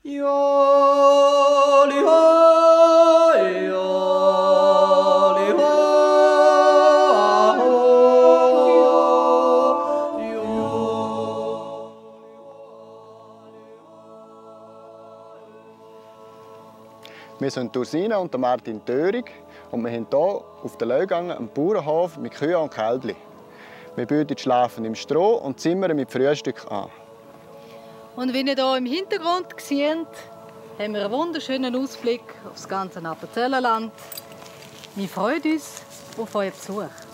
Wir sind Ursina und Martin Thörig und wir haben hier auf der Laugange einen Bauernhof mit Kühen und Kälbchen. Wir bieten Schlafen im Stroh und zimmern mit Frühstück an. Und wie ihr hier im Hintergrund seht, haben wir einen wunderschönen Ausblick auf das ganze Appenzellerland. Wir freuen uns auf euren Besuch.